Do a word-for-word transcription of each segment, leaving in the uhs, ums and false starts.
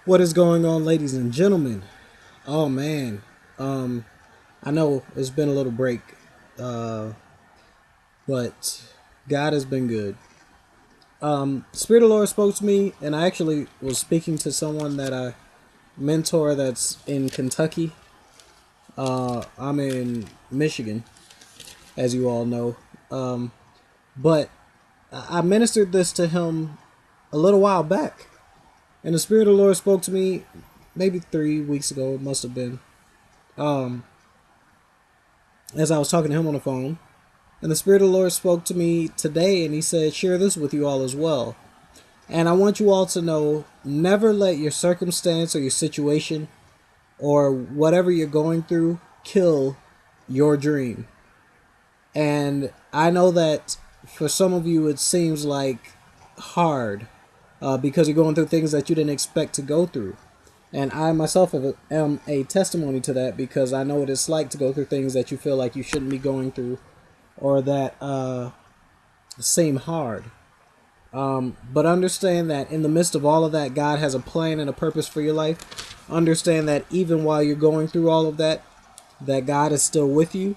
What is going on, ladies and gentlemen? Oh man, um, I know it's been a little break, uh, but God has been good. Um, Spirit of the Lord spoke to me, and I actually was speaking to someone that I mentor that's in Kentucky. Uh, I'm in Michigan, as you all know. Um, but I ministered this to him a little while back, and the Spirit of the Lord spoke to me maybe three weeks ago. It must have been. Um, as I was talking to him on the phone, and the Spirit of the Lord spoke to me today, and he said, share this with you all as well. And I want you all to know, never let your circumstance or your situation or whatever you're going through kill your dream. And I know that for some of you it seems like hard uh, because you're going through things that you didn't expect to go through. And I myself am a testimony to that, because I know what it's like to go through things that you feel like you shouldn't be going through, or that uh, seem hard. Um, but understand that in the midst of all of that, God has a plan and a purpose for your life. Understand that even while you're going through all of that, that God is still with you.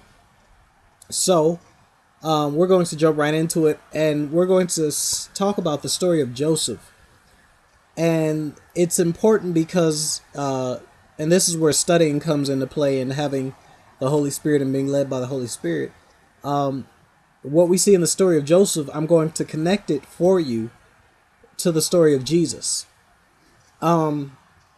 So um, we're going to jump right into it, and we're going to talk about the story of Joseph. And it's important because, uh, and this is where studying comes into play, and having the Holy Spirit and being led by the Holy Spirit. Um, what we see in the story of Joseph, I'm going to connect it for you to the story of Jesus. Um,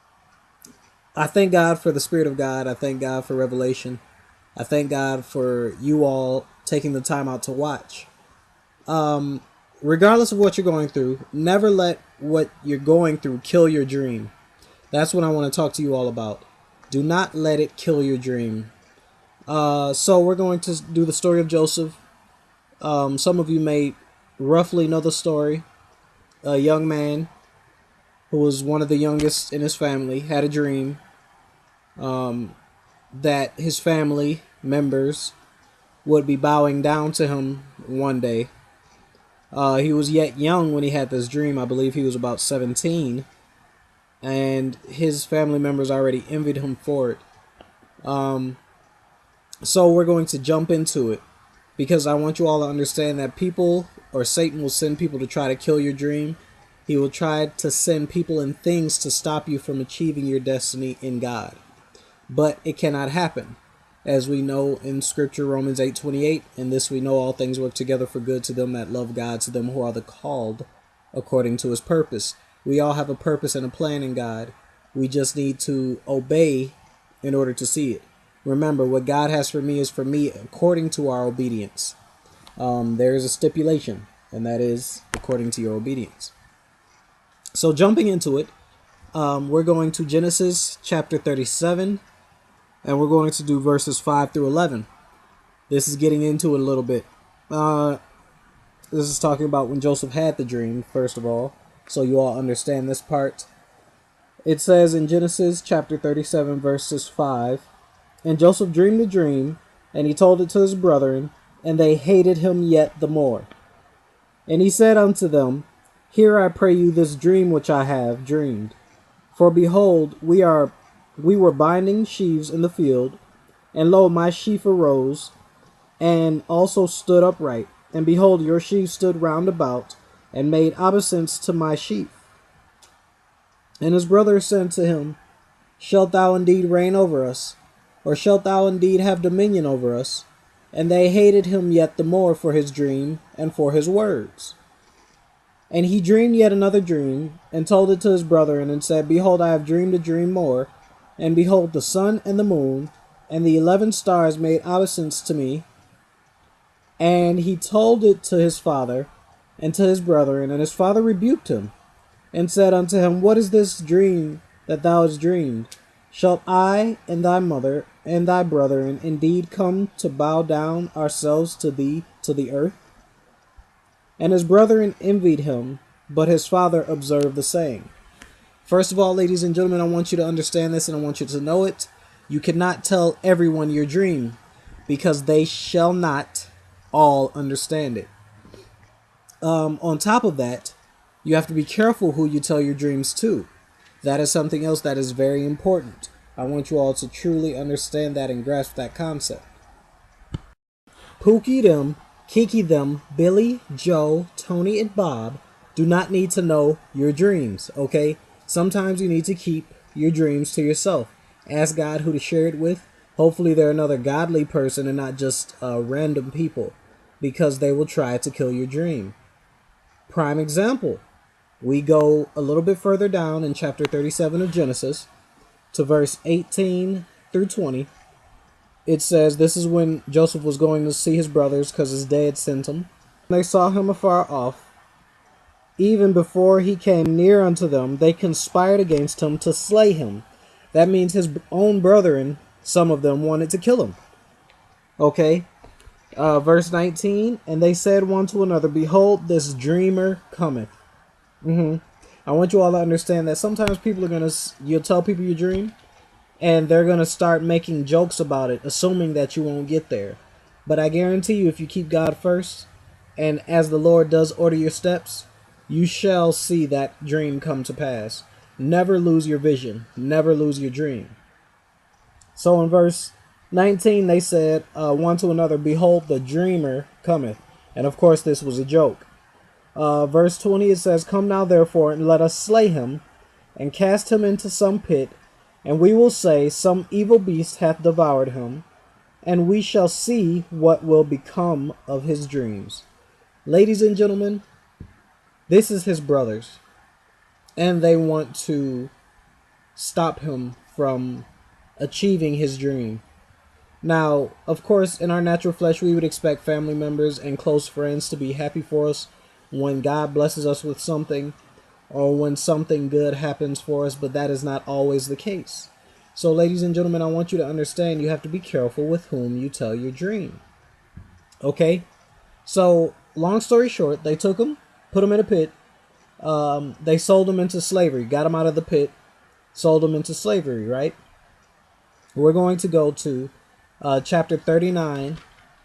I thank God for the Spirit of God. I thank God for revelation. I thank God for you all taking the time out to watch. Um, regardless of what you're going through, never let what you're going through kill your dream. That's what I want to talk to you all about. Do not let it kill your dream. Uh, so we're going to do the story of Joseph. Um, some of you may roughly know the story. A young man who was one of the youngest in his family had a dream um, that his family members would be bowing down to him one day. Uh, he was yet young when he had this dream. I believe he was about seventeen. And his family members already envied him for it. Um, so we're going to jump into it, because I want you all to understand that people, or Satan, will send people to try to kill your dream. He will try to send people and things to stop you from achieving your destiny in God. But it cannot happen. As we know in Scripture, Romans eight twenty-eight, in this we know all things work together for good to them that love God, to them who are the called according to his purpose. We all have a purpose and a plan in God. We just need to obey in order to see it. Remember, what God has for me is for me according to our obedience. Um, there is a stipulation, and that is according to your obedience. So jumping into it, um, we're going to Genesis chapter thirty-seven, and we're going to do verses five through eleven. This is getting into it a little bit. Uh, this is talking about when Joseph had the dream, first of all, so you all understand this part. It says in Genesis chapter thirty-seven, verses five, and Joseph dreamed a dream, and he told it to his brethren, and they hated him yet the more. And he said unto them, hear, I pray you, this dream which I have dreamed. For behold, we are we were binding sheaves in the field, and lo, my sheaf arose, and also stood upright. And behold, your sheaves stood round about, and made obeisance to my sheaf. And his brothers said to him, shalt thou indeed reign over us? Or shalt thou indeed have dominion over us? And they hated him yet the more for his dream and for his words. And he dreamed yet another dream, and told it to his brethren, and said, behold, I have dreamed a dream more. And behold, the sun and the moon and the eleven stars made obeisance to me. And he told it to his father and to his brethren, and his father rebuked him, and said unto him, what is this dream that thou hast dreamed? Shalt I and thy mother and thy brethren indeed come to bow down ourselves to thee to the earth? And his brethren envied him, but his father observed the saying. First of all, ladies and gentlemen, I want you to understand this, and I want you to know it. You cannot tell everyone your dream, because they shall not all understand it. Um, on top of that, you have to be careful who you tell your dreams to. That is something else that is very important. I want you all to truly understand that and grasp that concept. Pookie them, Kiki them, Billy, Joe, Tony, and Bob do not need to know your dreams, okay? Sometimes you need to keep your dreams to yourself. Ask God who to share it with. Hopefully they're another godly person and not just uh, random people, because they will try to kill your dream. Prime example, we go a little bit further down in chapter thirty-seven of Genesis to verse eighteen through twenty. It says, this is when Joseph was going to see his brothers because his dad sent him. They saw him afar off. Even before he came near unto them, they conspired against him to slay him. That means his own brethren, some of them, wanted to kill him. Okay. Uh, verse nineteen, and they said one to another, behold, this dreamer cometh. Mm-hmm. I want you all to understand that sometimes people are going to, you'll tell people your dream, and they're going to start making jokes about it, assuming that you won't get there. But I guarantee you, if you keep God first, and as the Lord does order your steps, you shall see that dream come to pass. Never lose your vision. Never lose your dream. So in verse nineteen, they said uh, one to another, behold, the dreamer cometh. And of course, this was a joke. Uh, verse twenty, it says, come now therefore, and let us slay him, and cast him into some pit, and we will say, some evil beast hath devoured him, and we shall see what will become of his dreams. Ladies and gentlemen, this is his brothers, and they want to stop him from achieving his dream. Now, of course, in our natural flesh, we would expect family members and close friends to be happy for us when God blesses us with something, or when something good happens for us, but that is not always the case. So, ladies and gentlemen, I want you to understand you have to be careful with whom you tell your dream. Okay? So, long story short, they took him, put him in a pit. Um, they sold him into slavery, got him out of the pit, sold him into slavery, right? We're going to go to uh, chapter thirty-nine,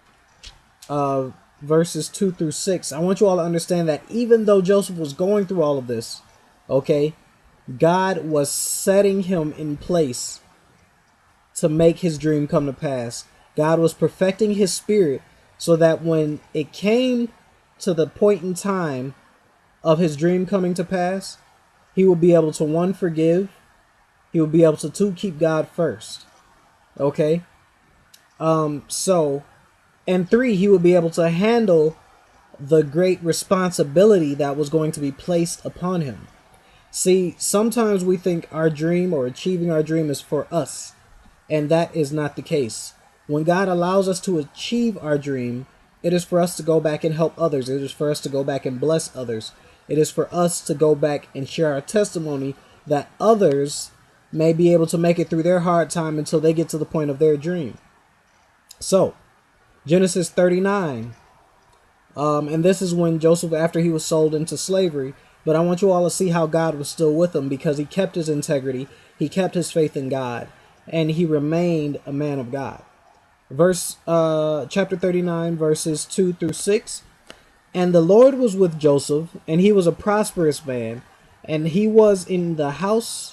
uh, verses two through six. I want you all to understand that even though Joseph was going through all of this, okay, God was setting him in place to make his dream come to pass. God was perfecting his spirit so that when it came to the point in time of his dream coming to pass, he would be able to, one, forgive. He would be able to, two, keep God first. Okay? Um, so, and three, he would be able to handle the great responsibility that was going to be placed upon him. See, sometimes we think our dream or achieving our dream is for us, and that is not the case. When God allows us to achieve our dream, it is for us to go back and help others. It is for us to go back and bless others. It is for us to go back and share our testimony that others may be able to make it through their hard time until they get to the point of their dream. So, Genesis thirty-nine. Um, and this is when Joseph, after he was sold into slavery, but I want you all to see how God was still with him because he kept his integrity, he kept his faith in God, and he remained a man of God. Verse, uh, chapter thirty-nine, verses two through six. And the Lord was with Joseph, and he was a prosperous man, and he was in the house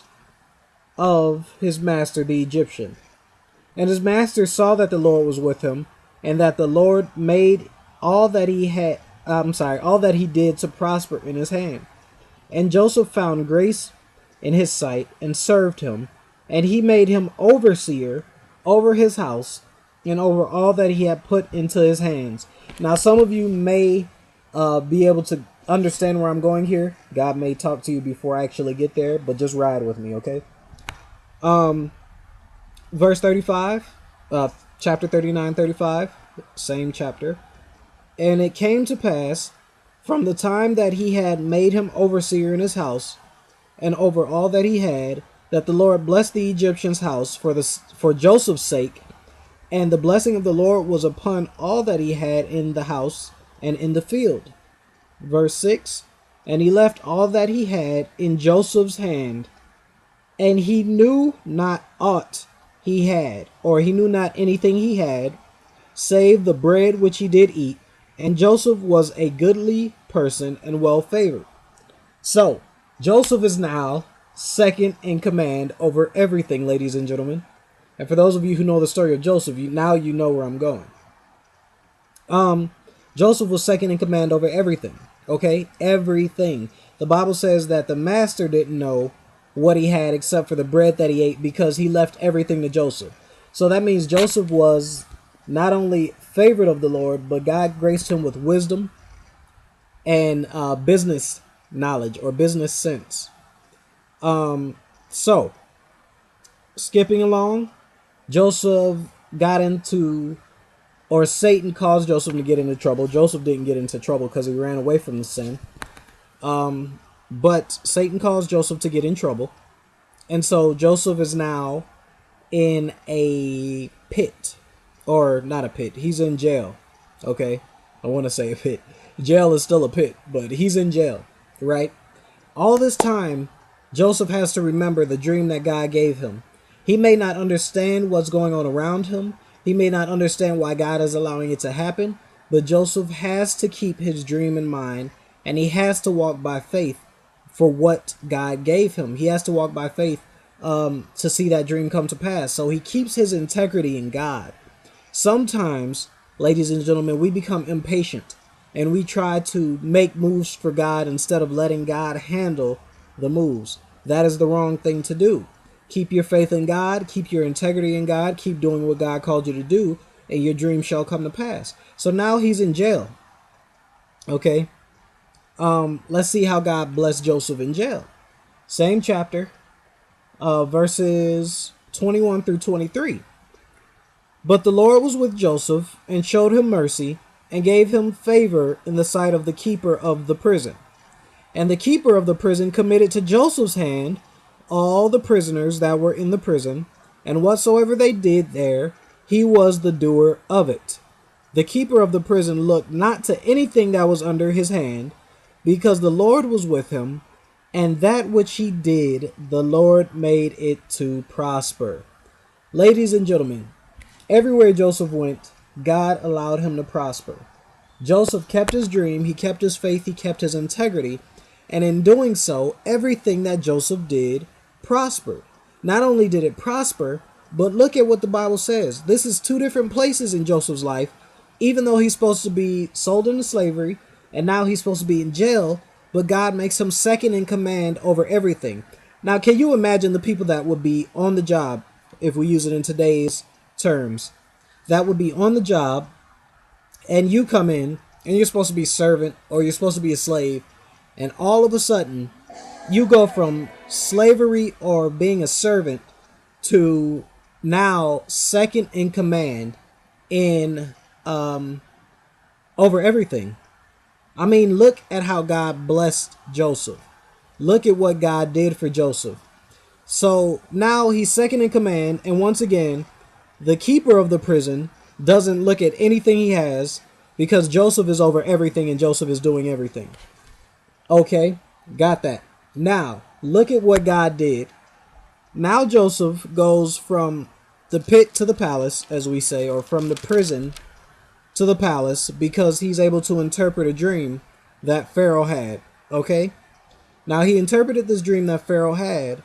of his master, the Egyptian. And his master saw that the Lord was with him, and that the Lord made all that he had, I'm sorry, all that he did to prosper in his hand. And Joseph found grace in his sight and served him, and he made him overseer over his house and over all that he had put into his hands. Now, some of you may uh, be able to understand where I'm going here. God may talk to you before I actually get there, but just ride with me, okay? Um, verse thirty-five, uh, chapter thirty-nine, thirty-five, same chapter. And it came to pass from the time that he had made him overseer in his house and over all that he had, that the Lord blessed the Egyptian's house for the for Joseph's sake, and the blessing of the Lord was upon all that he had in the house and in the field. Verse six, and he left all that he had in Joseph's hand, and he knew not aught he had, or he knew not anything he had, save the bread which he did eat. And Joseph was a goodly person and well favored. So, Joseph is now second in command over everything, ladies and gentlemen. And for those of you who know the story of Joseph, you now you know where I'm going. Um, Joseph was second in command over everything. Okay, everything. The Bible says that the master didn't know what he had except for the bread that he ate because he left everything to Joseph. So that means Joseph was not only favorite of the Lord, but God graced him with wisdom and uh, business knowledge or business sense. Um, so, skipping along, Joseph got into, or Satan caused Joseph to get into trouble. Joseph didn't get into trouble because he ran away from the sin. Um, but Satan caused Joseph to get in trouble. And so Joseph is now in a pit, or not a pit. He's in jail. Okay. I want to say a pit. Jail is still a pit, but he's in jail, right? All this time, Joseph has to remember the dream that God gave him. He may not understand what's going on around him. He may not understand why God is allowing it to happen, but Joseph has to keep his dream in mind, and he has to walk by faith for what God gave him. He has to walk by faith um, to see that dream come to pass. So he keeps his integrity in God. Sometimes, ladies and gentlemen, we become impatient and we try to make moves for God instead of letting God handle the moves. That is the wrong thing to do. Keep your faith in God, keep your integrity in God, keep doing what God called you to do, and your dream shall come to pass. So now he's in jail. Okay. Um, let's see how God blessed Joseph in jail. Same chapter, uh, verses twenty-one through twenty-three. But the Lord was with Joseph and showed him mercy and gave him favor in the sight of the keeper of the prison. And the keeper of the prison committed to Joseph's hand all the prisoners that were in the prison, and whatsoever they did there, he was the doer of it. The keeper of the prison looked not to anything that was under his hand, because the Lord was with him, and that which he did, the Lord made it to prosper. Ladies and gentlemen, everywhere Joseph went, God allowed him to prosper. Joseph kept his dream, he kept his faith, he kept his integrity, and in doing so, everything that Joseph did prospered. Not only did it prosper, but look at what the Bible says. This is two different places in Joseph's life. Even though he's supposed to be sold into slavery, and now he's supposed to be in jail, but God makes him second in command over everything. Now, can you imagine the people that would be on the job, if we use it in today's terms, that would be on the job, and you come in, and you're supposed to be a servant, or you're supposed to be a slave, and all of a sudden, you go from slavery or being a servant to now second in command in um, over everything. I mean, look at how God blessed Joseph. Look at what God did for Joseph. So now he's second in command, and once again, the keeper of the prison doesn't look at anything he has because Joseph is over everything and Joseph is doing everything. Okay, got that. Now, look at what God did. Now Joseph goes from the pit to the palace, as we say, or from the prison to the palace, because he's able to interpret a dream that Pharaoh had. Okay? Now, he interpreted this dream that Pharaoh had,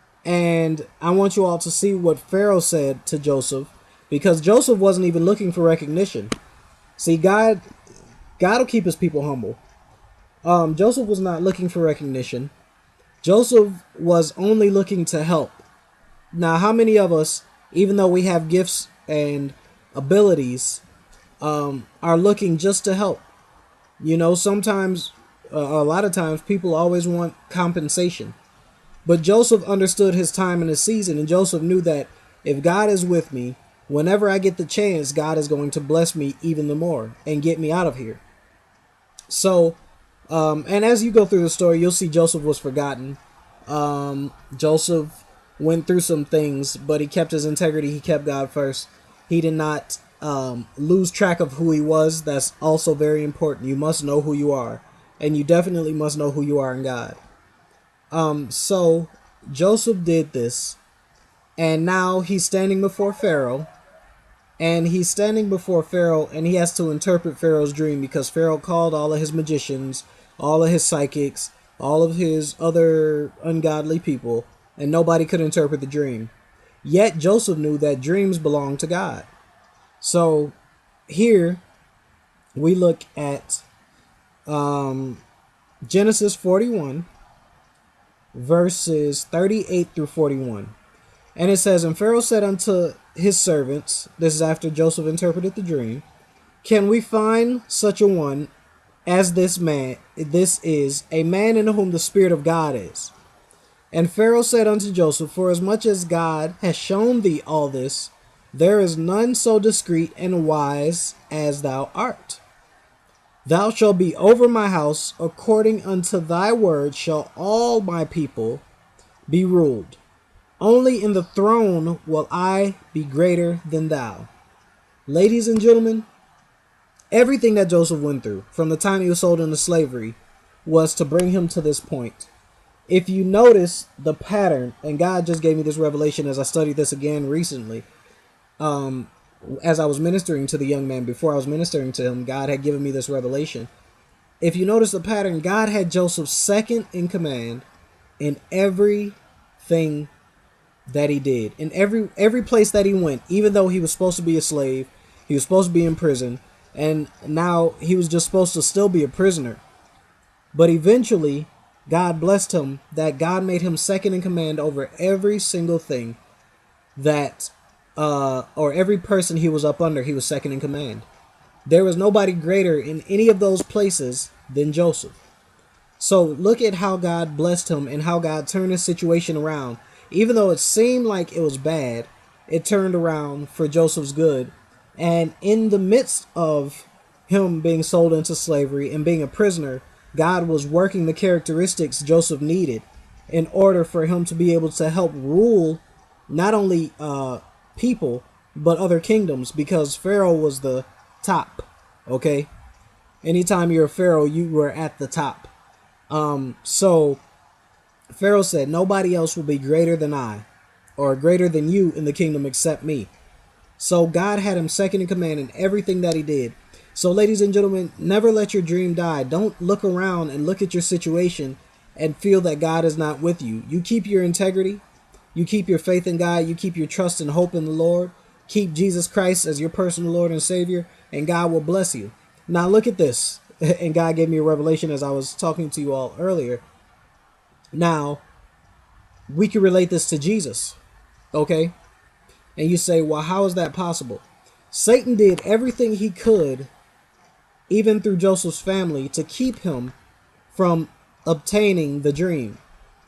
and I want you all to see what Pharaoh said to Joseph, because Joseph wasn't even looking for recognition. See, God, God will keep his people humble. Um, Joseph was not looking for recognition. Joseph was only looking to help. Now, how many of us, even though we have gifts and abilities, um, are looking just to help? You know, sometimes, uh, a lot of times, people always want compensation. But Joseph understood his time and his season, and Joseph knew that if God is with me, whenever I get the chance, God is going to bless me even the more and get me out of here. So, um, and as you go through the story, you'll see Joseph was forgotten. Um, Joseph went through some things, but he kept his integrity. He kept God first. He did not um, lose track of who he was. That's also very important. You must know who you are, and you definitely must know who you are in God. Um, so Joseph did this, and now he's standing before Pharaoh, and he's standing before Pharaoh, and he has to interpret Pharaoh's dream because Pharaoh called all of his magicians, all of his psychics, all of his other ungodly people, and nobody could interpret the dream. Yet Joseph knew that dreams belong to God. So here we look at um, Genesis forty-one, verses thirty-eight through forty-one. And it says, And Pharaoh said unto his servants, this is after Joseph interpreted the dream, Can we find such a one as this man? This is a man in whom the Spirit of God is. And Pharaoh said unto Joseph, Forasmuch as God has shown thee all this, there is none so discreet and wise as thou art. Thou shalt be over my house, according unto thy word shall all my people be ruled. Only in the throne will I be greater than thou. Ladies and gentlemen, everything that Joseph went through, from the time he was sold into slavery, was to bring him to this point. If you notice the pattern, and God just gave me this revelation as I studied this again recently, um, as I was ministering to the young man, before I was ministering to him, God had given me this revelation. If you notice the pattern, God had Joseph second in command in everything that he did. In every every place that he went, even though he was supposed to be a slave, he was supposed to be in prison, and now he was just supposed to still be a prisoner. But eventually, God blessed him that God made him second in command over every single thing that, uh, or every person he was up under, he was second in command. There was nobody greater in any of those places than Joseph. So look at how God blessed him and how God turned his situation around. Even though it seemed like it was bad, it turned around for Joseph's good. And in the midst of him being sold into slavery and being a prisoner, God was working the characteristics Joseph needed in order for him to be able to help rule not only uh, people, but other kingdoms, because Pharaoh was the top, okay? Anytime you're a Pharaoh, you were at the top. Um, so Pharaoh said, nobody else will be greater than I, or greater than you in the kingdom except me. So God had him second in command in everything that he did. So ladies and gentlemen, never let your dream die. Don't look around and look at your situation and feel that God is not with you. You keep your integrity. You keep your faith in God. You keep your trust and hope in the Lord. Keep Jesus Christ as your personal Lord and Savior, and God will bless you. Now look at this. And God gave me a revelation as I was talking to you all earlier. Now, we can relate this to Jesus, okay? And you say, well, how is that possible? Satan did everything he could, even through Joseph's family, to keep him from obtaining the dream.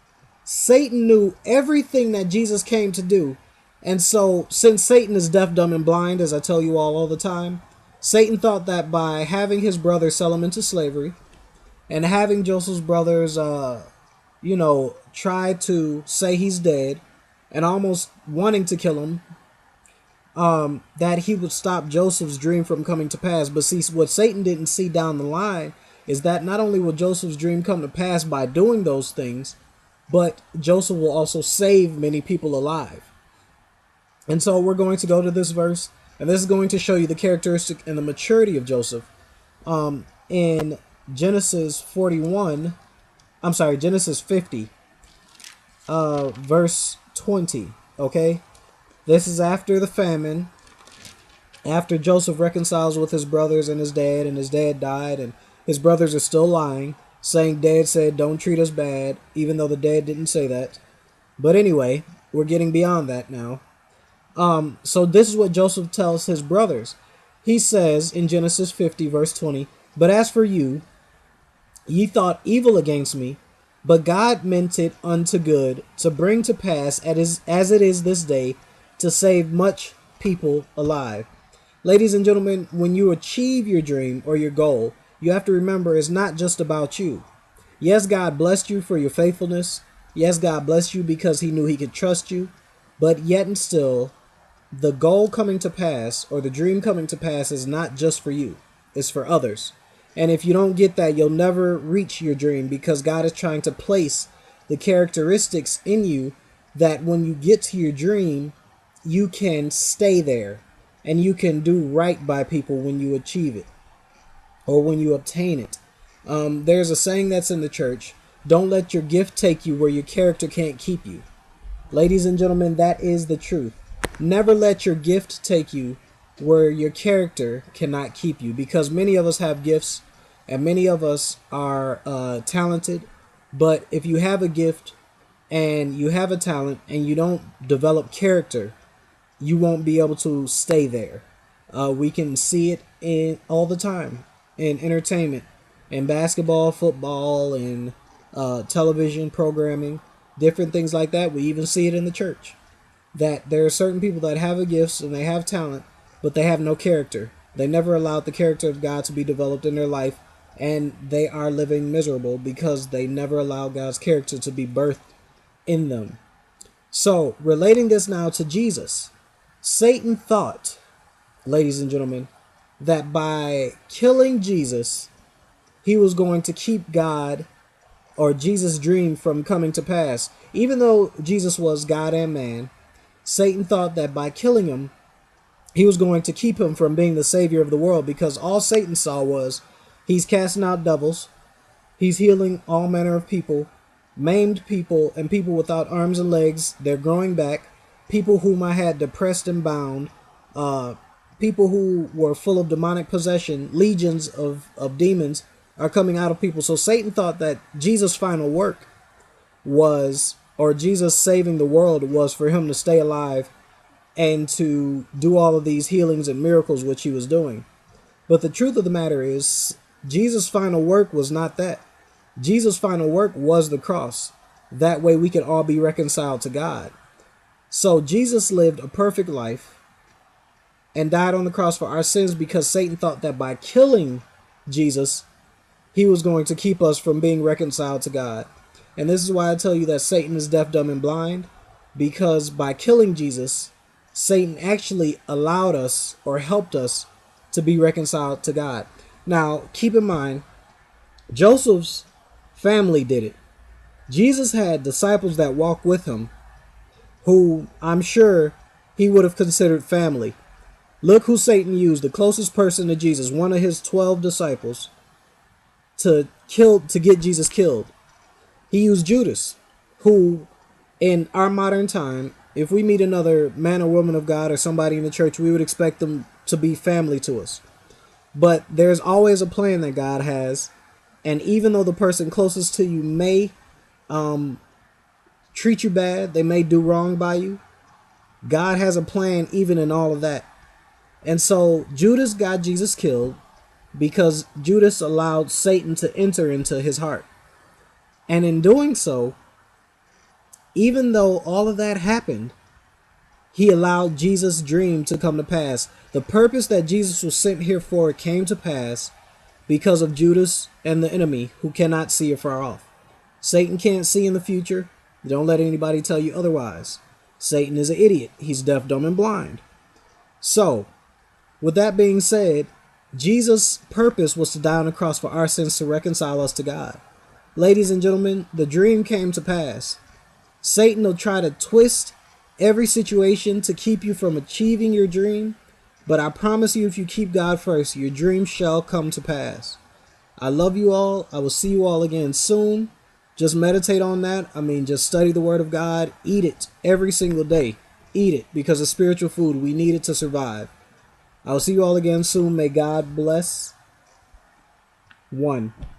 Satan knew everything that Jesus came to do. And so, since Satan is deaf, dumb, and blind, as I tell you all all the time, Satan thought that by having his brother sell him into slavery and having Joseph's brothers, uh, you know, try to say he's dead and almost wanting to kill him, um, that he would stop Joseph's dream from coming to pass. But see, what Satan didn't see down the line is that not only will Joseph's dream come to pass by doing those things, but Joseph will also save many people alive. And so we're going to go to this verse, and this is going to show you the characteristic and the maturity of Joseph. Um, in Genesis forty-one, I'm sorry, Genesis fifty, uh, verse twenty, okay? This is after the famine, after Joseph reconciles with his brothers and his dad, and his dad died, and his brothers are still lying, saying dad said, don't treat us bad, even though the dad didn't say that. But anyway, we're getting beyond that now. Um, so this is what Joseph tells his brothers. He says in Genesis fifty, verse twenty, But as for you, ye thought evil against me, but God meant it unto good, to bring to pass as it is this day, to save much people alive. Ladies and gentlemen, when you achieve your dream or your goal, you have to remember it's not just about you. Yes, God blessed you for your faithfulness. Yes, God blessed you because he knew he could trust you. But yet and still, the goal coming to pass or the dream coming to pass is not just for you. It's for others. And if you don't get that, you'll never reach your dream, because God is trying to place the characteristics in you that when you get to your dream, you can stay there and you can do right by people when you achieve it or when you obtain it. Um, there's a saying that's in the church, Don't let your gift take you where your character can't keep you. Ladies and gentlemen, that is the truth. Never let your gift take you where your character cannot keep you, because many of us have gifts and many of us are uh, talented. But if you have a gift and you have a talent and you don't develop character, you won't be able to stay there. Uh, we can see it in all the time in entertainment, in basketball, football, and uh, television programming, different things like that. We even see it in the church, that there are certain people that have a gifts and they have talent, but they have no character. They never allowed the character of God to be developed in their life, and they are living miserable because they never allowed God's character to be birthed in them. So, relating this now to Jesus, Satan thought, ladies and gentlemen, that by killing Jesus, he was going to keep God or Jesus' dream from coming to pass. Even though Jesus was God and man, Satan thought that by killing him, he was going to keep him from being the savior of the world, because all Satan saw was he's casting out devils, he's healing all manner of people, maimed people and people without arms and legs, they're growing back, people whom I had depressed and bound, uh, people who were full of demonic possession, legions of, of demons are coming out of people. So Satan thought that Jesus' final work was, or Jesus saving the world was for him to stay alive and to do all of these healings and miracles which he was doing. But the truth of the matter is, Jesus' final work was not that. Jesus' final work was the cross. That way we could all be reconciled to God. So Jesus lived a perfect life and died on the cross for our sins, because Satan thought that by killing Jesus, he was going to keep us from being reconciled to God. And this is why I tell you that Satan is deaf, dumb, and blind, because by killing Jesus, Satan actually allowed us or helped us to be reconciled to God. Now, keep in mind, Joseph's family did it. Jesus had disciples that walked with him, who I'm sure he would have considered family. Look who Satan used, the closest person to Jesus, one of his twelve disciples, to kill, to get Jesus killed. He used Judas, who in our modern time, if we meet another man or woman of God or somebody in the church, we would expect them to be family to us. But there's always a plan that God has. And even though the person closest to you may um, treat you bad, they may do wrong by you, God has a plan even in all of that. And so Judas got Jesus killed because Judas allowed Satan to enter into his heart. And in doing so, even though all of that happened, he allowed Jesus' dream to come to pass. The purpose that Jesus was sent here for came to pass because of Judas and the enemy, who cannot see afar off. Satan can't see in the future. Don't let anybody tell you otherwise. Satan is an idiot. He's deaf, dumb, and blind. So, with that being said, Jesus' purpose was to die on the cross for our sins to reconcile us to God. Ladies and gentlemen, the dream came to pass. Satan will try to twist every situation to keep you from achieving your dream, but I promise you, if you keep God first, your dream shall come to pass. I love you all. I will see you all again soon. Just meditate on that. I mean, just study the Word of God. Eat it every single day. Eat it, because it's spiritual food. We need it to survive. I will see you all again soon. May God bless. One.